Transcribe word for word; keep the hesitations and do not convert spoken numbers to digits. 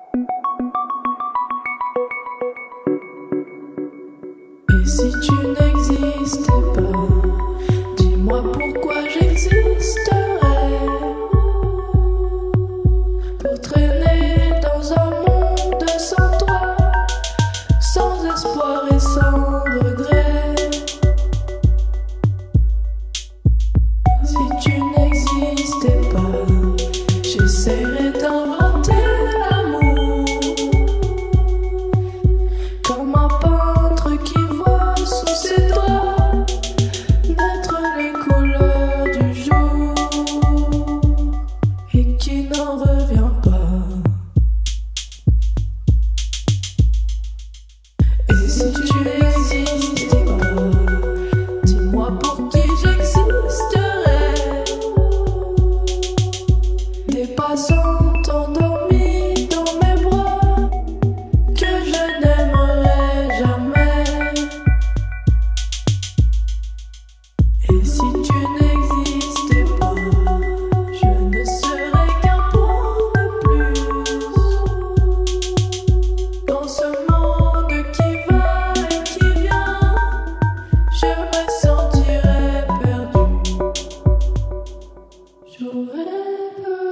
Et si tu n'existais pas, dis-moi pourquoi j'existerais. Pour traîner dans un monde sans toi, sans espoir et sans regret. Si tu n'existais pas, j'essaierais d'inventer l'amour. Comme un peintre qui voit sous ses doigts naître les couleurs du jour et qui n'en revient pas. Et si tu n'existais pas, dis-moi pour qui j'existerais. Des passants endormis dans mes bras que je n'aimerais jamais. Et si tu n'existais pas, je ne serais qu'un point de plus dans ce monde qui va et qui vient. Je me sentirais perdu. J'aurais peur.